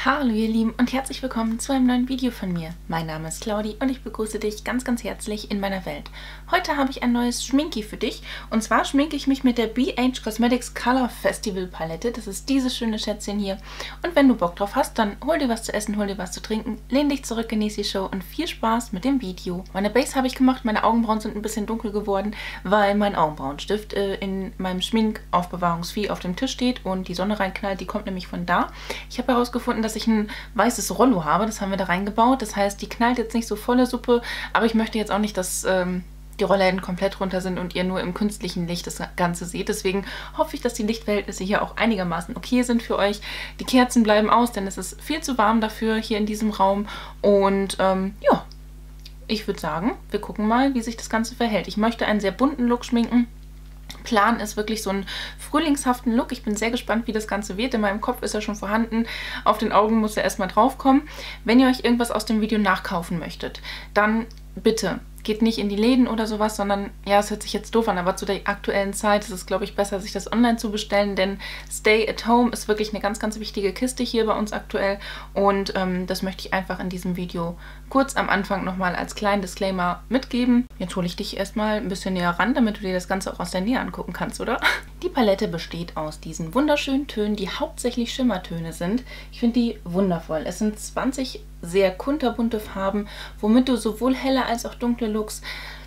Hallo ihr Lieben und herzlich willkommen zu einem neuen Video von mir. Mein Name ist Claudi und ich begrüße dich ganz herzlich in meiner Welt. Heute habe ich ein neues Schminki für dich und zwar schminke ich mich mit der BH Cosmetics Color Festival Palette. Das ist dieses schöne Schätzchen hier und wenn du Bock drauf hast, dann hol dir was zu essen, hol dir was zu trinken, lehn dich zurück, genieß die Show und viel Spaß mit dem Video. Meine Base habe ich gemacht, meine Augenbrauen sind ein bisschen dunkel geworden, weil mein Augenbrauenstift in meinem Schminkaufbewahrungsvieh auf dem Tisch steht und die Sonne reinknallt, die kommt nämlich von da. Ich habe herausgefunden, dass ich ein weißes Rollo habe, das haben wir da reingebaut. Das heißt, die knallt jetzt nicht so volle Suppe, aber ich möchte jetzt auch nicht, dass die Rollläden komplett runter sind und ihr nur im künstlichen Licht das Ganze seht. Deswegen hoffe ich, dass die Lichtverhältnisse hier auch einigermaßen okay sind für euch. Die Kerzen bleiben aus, denn es ist viel zu warm dafür hier in diesem Raum. Und ja, ich würde sagen, wir gucken mal, wie sich das Ganze verhält. Ich möchte einen sehr bunten Look schminken. Plan ist wirklich so einen frühlingshaften Look. Ich bin sehr gespannt, wie das Ganze wird. In meinem Kopf ist er schon vorhanden. Auf den Augen muss er erstmal drauf kommen. Wenn ihr euch irgendwas aus dem Video nachkaufen möchtet, dann bitte geht nicht in die Läden oder sowas, sondern, ja, es hört sich jetzt doof an, aber zu der aktuellen Zeit ist es, glaube ich, besser, sich das online zu bestellen, denn Stay at Home ist wirklich eine ganz wichtige Kiste hier bei uns aktuell und das möchte ich einfach in diesem Video kurz am Anfang nochmal als kleinen Disclaimer mitgeben. Jetzt hole ich dich erstmal ein bisschen näher ran, damit du dir das Ganze auch aus der Nähe angucken kannst, oder? Die Palette besteht aus diesen wunderschönen Tönen, die hauptsächlich Schimmertöne sind. Ich finde die wundervoll. Es sind 20 sehr kunterbunte Farben, womit du sowohl helle als auch dunkle Looks,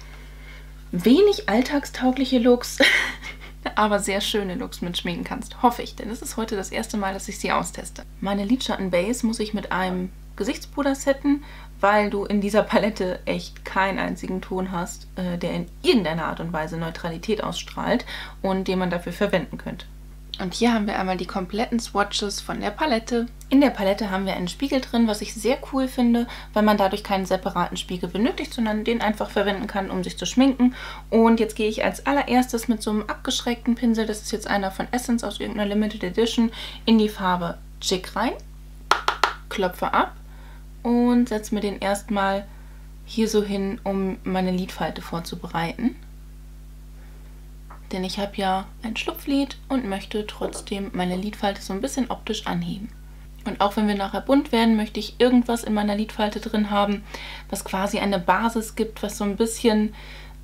wenig alltagstaugliche Looks, aber sehr schöne Looks mitschminken kannst. Hoffe ich, denn es ist heute das erste Mal, dass ich sie austeste. Meine Lidschattenbase muss ich mit einem Gesichtspuder setten, weil du in dieser Palette echt keinen einzigen Ton hast, der in irgendeiner Art und Weise Neutralität ausstrahlt und den man dafür verwenden könnte. Und hier haben wir einmal die kompletten Swatches von der Palette. In der Palette haben wir einen Spiegel drin, was ich sehr cool finde, weil man dadurch keinen separaten Spiegel benötigt, sondern den einfach verwenden kann, um sich zu schminken. Und jetzt gehe ich als allererstes mit so einem abgeschrägten Pinsel, das ist jetzt einer von Essence aus irgendeiner Limited Edition, in die Farbe Chic rein, klopfe ab und setze mir den erstmal hier so hin, um meine Lidfalte vorzubereiten. Denn ich habe ja ein Schlupflid und möchte trotzdem meine Lidfalte so ein bisschen optisch anheben. Und auch wenn wir nachher bunt werden, möchte ich irgendwas in meiner Lidfalte drin haben, was quasi eine Basis gibt, was so ein bisschen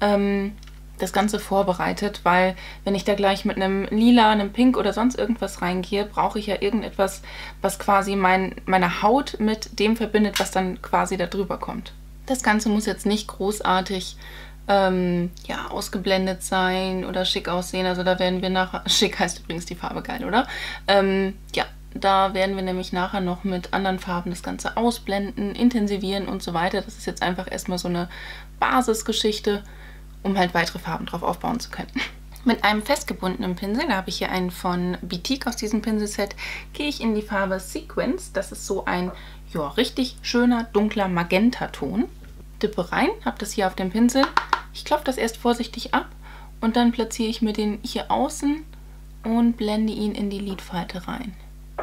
das Ganze vorbereitet. Weil wenn ich da gleich mit einem Lila, einem Pink oder sonst irgendwas reingehe, brauche ich ja irgendetwas, was quasi meine Haut mit dem verbindet, was dann quasi da drüber kommt. Das Ganze muss jetzt nicht großartig ja, ausgeblendet sein oder schick aussehen. Also da werden wir nachher, schick heißt übrigens die Farbe geil, oder? Ja, da werden wir nämlich nachher noch mit anderen Farben das Ganze ausblenden, intensivieren und so weiter. Das ist jetzt einfach erstmal so eine Basisgeschichte, um halt weitere Farben drauf aufbauen zu können. Mit einem festgebundenen Pinsel, da habe ich hier einen von Boutique aus diesem Pinselset, gehe ich in die Farbe Sequence. Das ist so ein, ja, richtig schöner, dunkler Magentaton. Dippe rein, habe das hier auf dem Pinsel. Ich klopfe das erst vorsichtig ab und dann platziere ich mir den hier außen und blende ihn in die Lidfalte rein.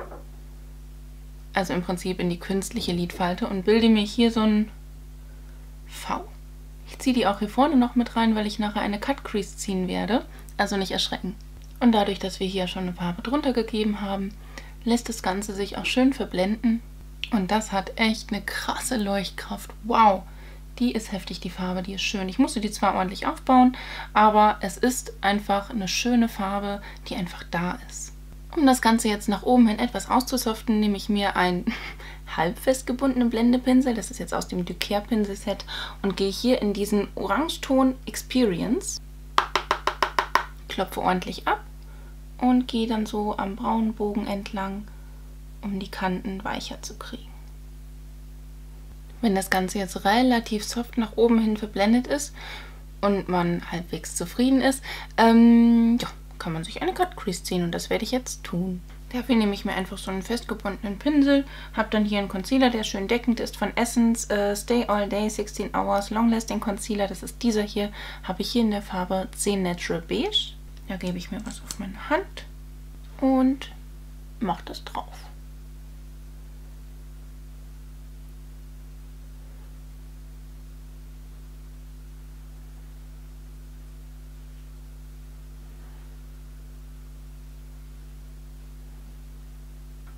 Also im Prinzip in die künstliche Lidfalte und bilde mir hier so ein V. Ich ziehe die auch hier vorne noch mit rein, weil ich nachher eine Cut Crease ziehen werde. Also nicht erschrecken. Und dadurch, dass wir hier schon eine Farbe drunter gegeben haben, lässt das Ganze sich auch schön verblenden. Und das hat echt eine krasse Leuchtkraft. Wow! Die ist heftig, die Farbe, die ist schön. Ich musste die zwar ordentlich aufbauen, aber es ist einfach eine schöne Farbe, die einfach da ist. Um das Ganze jetzt nach oben hin etwas auszusoften, nehme ich mir einen halb festgebundenen Blendepinsel, das ist jetzt aus dem Ducaire Pinselset, und gehe hier in diesen Orangeton Experience, klopfe ordentlich ab und gehe dann so am Braunbogen entlang, um die Kanten weicher zu kriegen. Wenn das Ganze jetzt relativ soft nach oben hin verblendet ist und man halbwegs zufrieden ist, ja, kann man sich eine Cut Crease ziehen und das werde ich jetzt tun. Dafür nehme ich mir einfach so einen festgebundenen Pinsel, habe dann hier einen Concealer, der schön deckend ist von Essence, Stay All Day 16 Hours Long Lasting Concealer, das ist dieser hier, habe ich hier in der Farbe 10 Natural Beige. Da gebe ich mir was auf meine Hand und mache das drauf.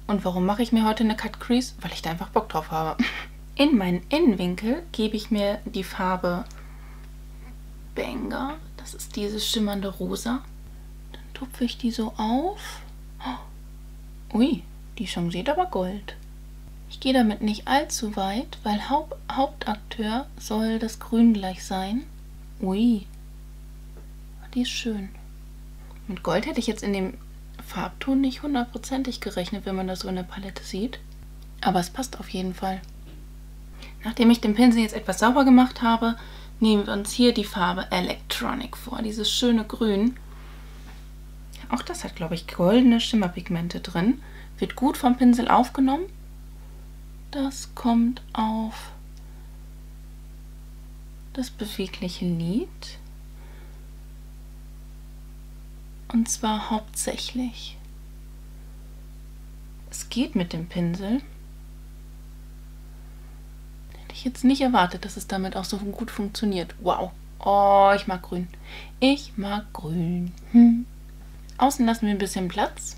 Und warum mache ich mir heute eine Cut Crease? Weil ich da einfach Bock drauf habe. In meinen Innenwinkel gebe ich mir die Farbe Banger. Das ist dieses schimmernde Rosa. Dann tupfe ich die so auf. Ui, die changiert aber Gold. Ich gehe damit nicht allzu weit, weil Hauptakteur soll das Grün gleich sein. Ui, die ist schön. Mit Gold hätte ich jetzt in dem Farbton nicht 100%ig gerechnet, wenn man das so in der Palette sieht. Aber es passt auf jeden Fall. Nachdem ich den Pinsel jetzt etwas sauber gemacht habe, nehmen wir uns hier die Farbe Electronic vor. Dieses schöne Grün. Auch das hat, glaube ich, goldene Schimmerpigmente drin. Wird gut vom Pinsel aufgenommen. Das kommt auf das bewegliche Lid. Und zwar hauptsächlich. Es geht mit dem Pinsel. Hätte ich jetzt nicht erwartet, dass es damit auch so gut funktioniert. Wow. Oh, ich mag grün. Ich mag grün. Außen lassen wir ein bisschen Platz.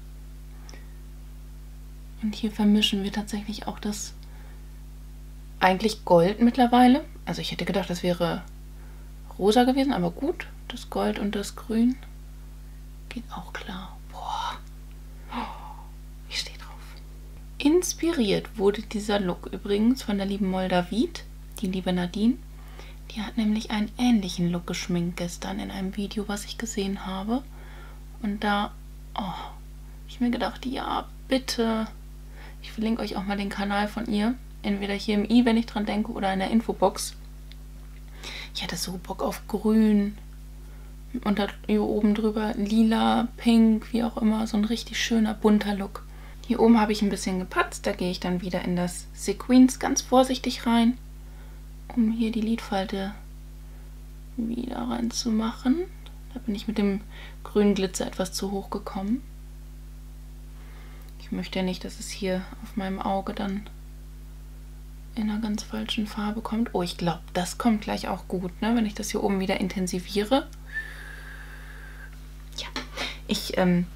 Und hier vermischen wir tatsächlich auch das eigentlich Gold mittlerweile. Also ich hätte gedacht, das wäre rosa gewesen, aber gut. Das Gold und das Grün geht auch klar. Boah. Ich stehe drauf. Inspiriert wurde dieser Look übrigens von der lieben Moldavid, die liebe Nadine. Die hat nämlich einen ähnlichen Look geschminkt gestern in einem Video, was ich gesehen habe. Und da habe ich mir gedacht, ja, bitte. Ich verlinke euch auch mal den Kanal von ihr. Entweder hier im i, wenn ich dran denke, oder in der Infobox. Ich hatte so Bock auf grün. Und da hier oben drüber lila, pink, wie auch immer. So ein richtig schöner, bunter Look. Hier oben habe ich ein bisschen gepatzt. Da gehe ich dann wieder in das Sequins ganz vorsichtig rein, um hier die Lidfalte wieder reinzumachen. Da bin ich mit dem grünen Glitzer etwas zu hoch gekommen. Ich möchte ja nicht, dass es hier auf meinem Auge dann in einer ganz falschen Farbe kommt. Oh, ich glaube, das kommt gleich auch gut, ne? Wenn ich das hier oben wieder intensiviere. Ja, ich,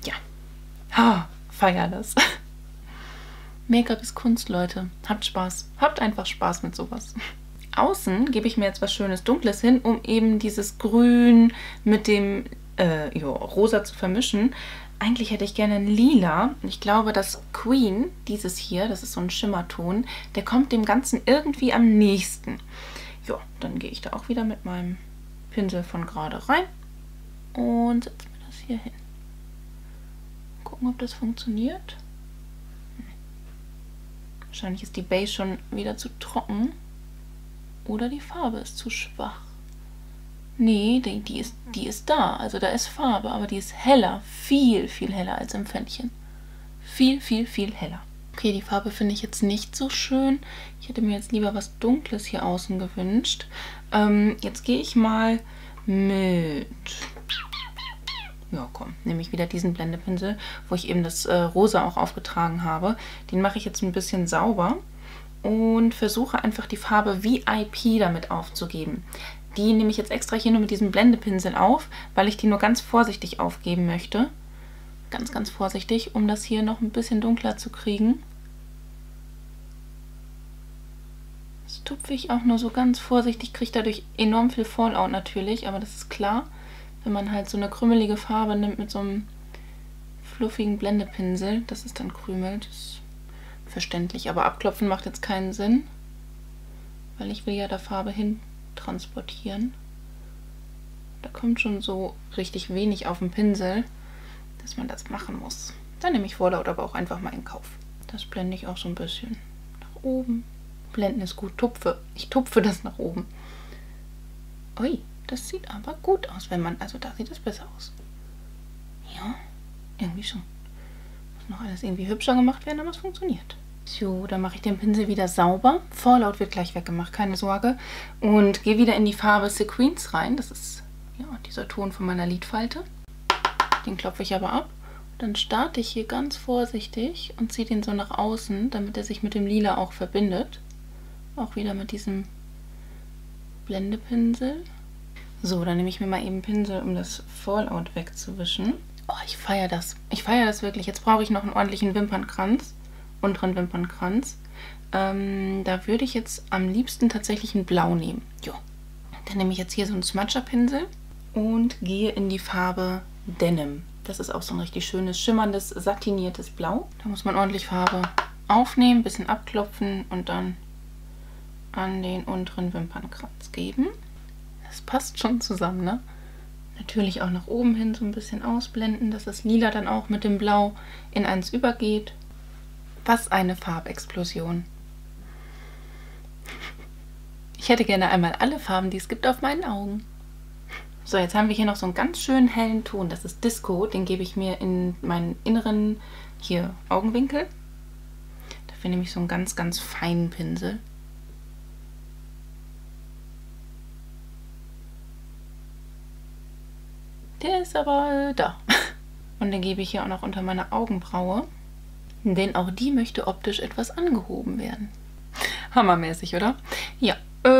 feier das. Make-up ist Kunst, Leute. Habt Spaß. Habt einfach Spaß mit sowas. Außen gebe ich mir jetzt was Schönes Dunkles hin, um eben dieses Grün mit dem Rosa zu vermischen. Eigentlich hätte ich gerne ein Lila. Ich glaube, das Queen, dieses hier, das ist so ein Schimmerton, der kommt dem Ganzen irgendwie am nächsten. Ja, dann gehe ich da auch wieder mit meinem Pinsel von gerade rein und setze mir das hier hin. Gucken, ob das funktioniert. Wahrscheinlich ist die Base schon wieder zu trocken. Oder die Farbe ist zu schwach. Nee, die ist da. Also da ist Farbe, aber die ist heller. Viel, viel heller als im Pfännchen. Viel, viel, viel heller. Okay, die Farbe finde ich jetzt nicht so schön. Ich hätte mir jetzt lieber was Dunkles hier außen gewünscht. Jetzt gehe ich mal mit... Ja, komm, nehme ich wieder diesen Blendepinsel, wo ich eben das Rosa auch aufgetragen habe. Den mache ich jetzt ein bisschen sauber und versuche einfach die Farbe VIP damit aufzugeben. Die nehme ich jetzt extra hier nur mit diesem Blendepinsel auf, weil ich die nur ganz vorsichtig aufgeben möchte. Ganz, ganz vorsichtig, um das hier noch ein bisschen dunkler zu kriegen. Das tupfe ich auch nur so ganz vorsichtig, kriege dadurch enorm viel Fallout natürlich, aber das ist klar. Wenn man halt so eine krümelige Farbe nimmt mit so einem fluffigen Blendepinsel, dass es dann krümelt, ist verständlich. Aber abklopfen macht jetzt keinen Sinn, weil ich will ja da Farbe hin transportieren. Da kommt schon so richtig wenig auf den Pinsel, dass man das machen muss. Dann nehme ich Fallout aber auch einfach mal in Kauf. Das blende ich auch so ein bisschen nach oben. Blenden ist gut, tupfe. Ich tupfe das nach oben. Ui. Das sieht aber gut aus, wenn man... Also da sieht es besser aus. Ja, irgendwie schon. Muss noch alles irgendwie hübscher gemacht werden, aber es funktioniert. So, dann mache ich den Pinsel wieder sauber. Fallout wird gleich weggemacht, keine Sorge. Und gehe wieder in die Farbe Sequins rein. Das ist ja dieser Ton von meiner Lidfalte. Den klopfe ich aber ab. Dann starte ich hier ganz vorsichtig und ziehe den so nach außen, damit er sich mit dem Lila auch verbindet. Auch wieder mit diesem Blendepinsel. So, dann nehme ich mir mal eben Pinsel, um das Fallout wegzuwischen. Oh, ich feiere das. Ich feiere das wirklich. Jetzt brauche ich noch einen ordentlichen Wimpernkranz. Unteren Wimpernkranz. Da würde ich jetzt am liebsten tatsächlich ein Blau nehmen. Jo. Dann nehme ich jetzt hier so einen Smudger-Pinsel und gehe in die Farbe Denim. Das ist auch so ein richtig schönes, schimmerndes, satiniertes Blau. Da muss man ordentlich Farbe aufnehmen, ein bisschen abklopfen und dann an den unteren Wimpernkranz geben. Das passt schon zusammen, ne? Natürlich auch nach oben hin so ein bisschen ausblenden, dass das Lila dann auch mit dem Blau in eins übergeht. Was eine Farbexplosion. Ich hätte gerne einmal alle Farben, die es gibt, auf meinen Augen. So, jetzt haben wir hier noch so einen ganz schönen hellen Ton. Das ist Disco. Den gebe ich mir in meinen inneren hier Augenwinkel. Dafür nehme ich so einen ganz, ganz feinen Pinsel. Der ist aber da. Und den gebe ich hier auch noch unter meine Augenbraue. Denn auch die möchte optisch etwas angehoben werden. Hammermäßig, oder? Ja.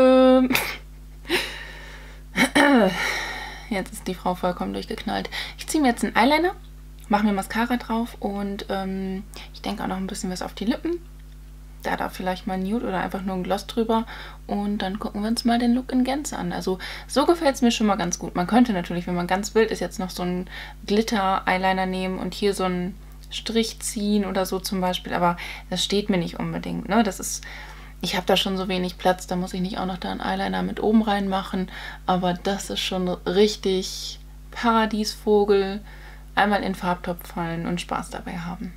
Jetzt ist die Frau vollkommen durchgeknallt. Ich ziehe mir jetzt einen Eyeliner, mache mir Mascara drauf und ich denke auch noch ein bisschen was auf die Lippen. Da vielleicht mal ein Nude oder einfach nur ein Gloss drüber. Und dann gucken wir uns mal den Look in Gänze an. Also so gefällt es mir schon mal ganz gut. Man könnte natürlich, wenn man ganz wild ist, jetzt noch so einen Glitter-Eyeliner nehmen und hier so einen Strich ziehen oder so zum Beispiel. Aber das steht mir nicht unbedingt, ne? Das ist... Ich habe da schon so wenig Platz, da muss ich nicht auch noch da einen Eyeliner mit oben reinmachen. Aber das ist schon richtig Paradiesvogel. Einmal in den Farbtopf fallen und Spaß dabei haben.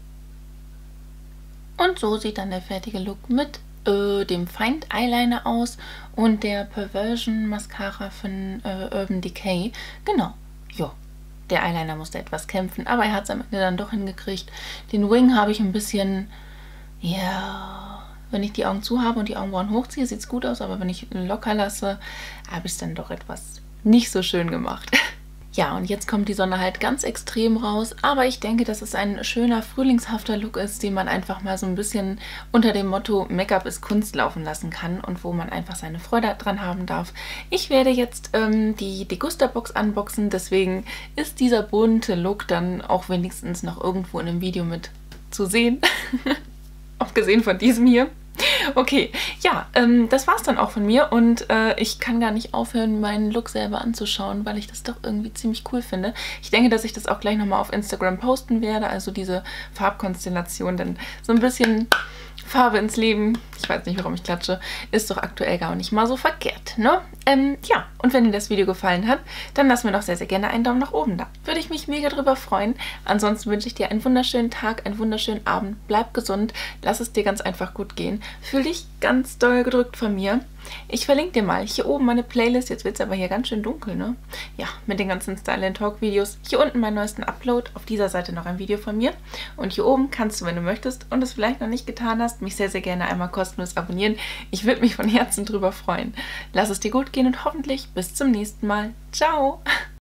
Und so sieht dann der fertige Look mit dem Find Eyeliner aus und der Perversion Mascara von Urban Decay. Genau, jo. Der Eyeliner musste etwas kämpfen, aber er hat es am Ende dann doch hingekriegt. Den Wing habe ich ein bisschen, ja... Wenn ich die Augen zu habe und die Augenbrauen hochziehe, sieht es gut aus, aber wenn ich locker lasse, habe ich es dann doch etwas nicht so schön gemacht. Ja, und jetzt kommt die Sonne halt ganz extrem raus, aber ich denke, dass es ein schöner, frühlingshafter Look ist, den man einfach mal so ein bisschen unter dem Motto Make-up ist Kunst laufen lassen kann und wo man einfach seine Freude dran haben darf. Ich werde jetzt die Degusta-Box unboxen, deswegen ist dieser bunte Look dann auch wenigstens noch irgendwo in einem Video mit zu sehen. Abgesehen von diesem hier. Okay, ja, das war's dann auch von mir und ich kann gar nicht aufhören, meinen Look selber anzuschauen, weil ich das doch irgendwie ziemlich cool finde. Ich denke, dass ich das auch gleich nochmal auf Instagram posten werde, also diese Farbkonstellation, denn so ein bisschen Farbe ins Leben, ich weiß nicht, warum ich klatsche, ist doch aktuell gar nicht mal so verkehrt, ne? Ja, und wenn dir das Video gefallen hat, dann lass mir doch sehr, sehr gerne einen Daumen nach oben da. Würde ich mich mega drüber freuen. Ansonsten wünsche ich dir einen wunderschönen Tag, einen wunderschönen Abend. Bleib gesund, lass es dir ganz einfach gut gehen. Fühl dich ganz doll gedrückt von mir. Ich verlinke dir mal hier oben meine Playlist. Jetzt wird es aber hier ganz schön dunkel, ne? Ja, mit den ganzen Style & Talk Videos. Hier unten meinen neuesten Upload. Auf dieser Seite noch ein Video von mir. Und hier oben kannst du, wenn du möchtest und es vielleicht noch nicht getan hast, mich sehr, sehr gerne einmal kostenlos abonnieren. Ich würde mich von Herzen drüber freuen. Lass es dir gut gehen und hoffentlich bis zum nächsten Mal. Ciao!